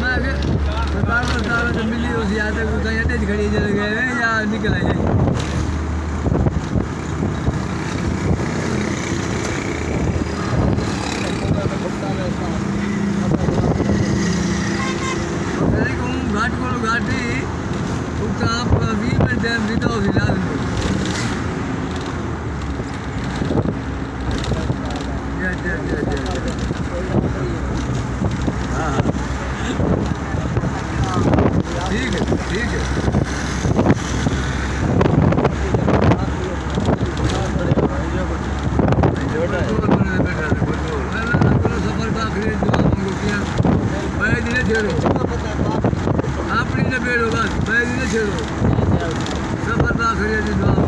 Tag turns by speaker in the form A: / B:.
A: बता तो मिली उस याद है वो कहीं अटैच खड़ी चले गए या निकल आए घाट को घाटी आप 20 मिनट टाइम बिताओ फिलहाल में हाँ ठीक है ठीक है सफर का आखिरी दुआ मांगो किया मैं दिन छेड़ो अपनी ने बेड़ो बस मैं दिन छेड़ो सफर का आखिरी दुआ